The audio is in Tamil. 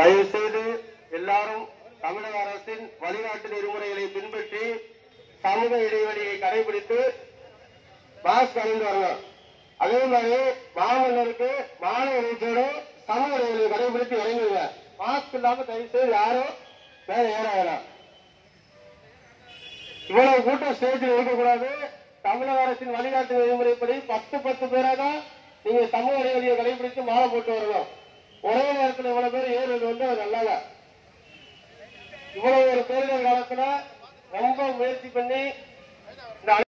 தயவு செய்து எல்லாரும் தமிழக அரசின் வழிகாட்டு நெறிமுறைகளை பின்பற்றி சமூக இடைவெளியை கடைபிடித்து மாஸ்க் அணிந்து வரணும். அதே மாதிரி மாமல்லருக்கு மாலை அணிச்சோடு சமூக இடைவெளியை கடைபிடித்து இறங்குங்க. மாஸ்க் இல்லாம தயவு செய்து யாரும் மேல ஏற வேணாம். இவ்வளவு கூட்டம் ஸ்டேஜில் இருக்கக்கூடாது. தமிழக அரசின் வழிகாட்டு நெறிமுறைப்படி 10 பேரா தான் நீங்க சமூக இடைவெளியை கடைபிடித்து மாலை போட்டு வரணும். ஒரே நேரத்தில் இவ்வளவு பேர் ஏறுவது வந்து அது நல்லாங்க. இவ்வளவு ஒரு பேரிடர் காலத்துல ரொம்ப முயற்சி பண்ணி இந்த